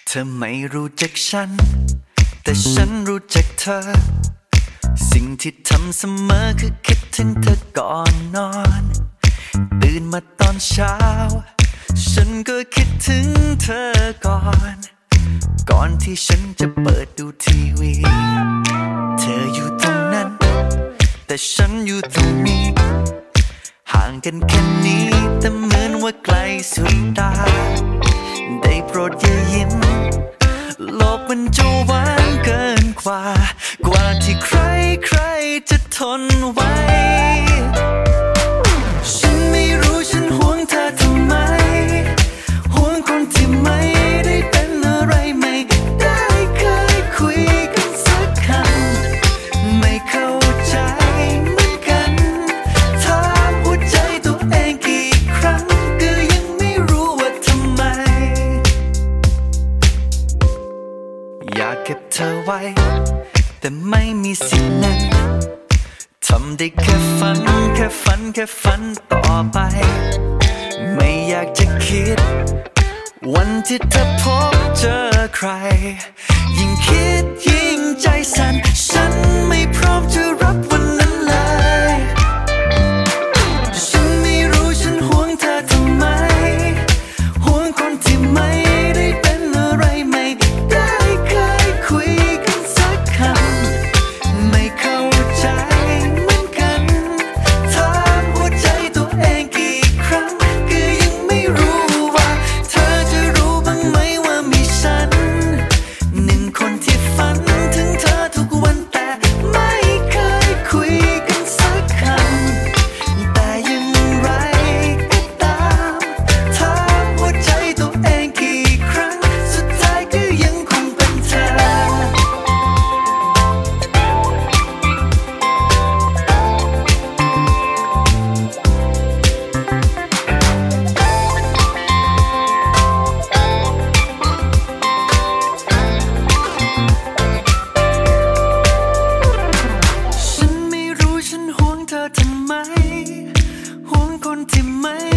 เธอไม่รู้จักฉันแต่ฉันรู้จักเธอสิ่งที่ทำเสมอคือคิดถึงเธอก่อนนอนตื่นมาตอนเช้าฉันก็คิดถึงเธอก่อนที่ฉันจะเปิดดูทีวีเธออยู่ตรงนั้นแต่ฉันอยู่ตรงนี้ห่างกันแค่นี้แต่เหมือนว่าไกลสุดตาได้โปรดอย่ายิ้มโลกมันจะหวานเกินกว่าที่ใครจะทนไว้ฉันไม่รู้ฉันห่วงเธอทำไมห่วงคนที่ไม่ได้เป็นอะไรไม่ได้เคยคุยกันสักคำไม่เข้าใจเหมือนกันถามหัวใจตัวเองกี่ครั้งก็ยังไม่รู้ว่าทำไมอยากเก็บเธอไว้แต่ไม่มีสิทธิ์นั้นทำได้แค่ฝันต่อไปไม่อยากจะคิดวันที่เธอพบเจอใครยิ่งคิดยิ่งใจสั่นฉันไม่พร้อมจะรับวันนั้นเลยฉันไม่รู้ฉันห่วงเธอทำไมห่วงคนที่ไม่ได้เป็นอะไรไม่ได้เคยคุยกันสักคำไม่เข้าใจเหมือนกันถามหัวใจตัวเองกี่ครั้งก็ยังไม่รู้ว่าเธอจะรู้บ้างไหมว่ามีฉันหนึ่งคนที่ฝันถึงเธอทุกวันแต่ไม่เคยคุยกันสักคำแต่อย่างไรก็ตามถามหัวใจตัวเองกี่ครั้งสุดท้ายก็ยังคงเป็นเธอฉันไม่รู้ฉันห่วงเธอทำไมห่วงคนที่ไม่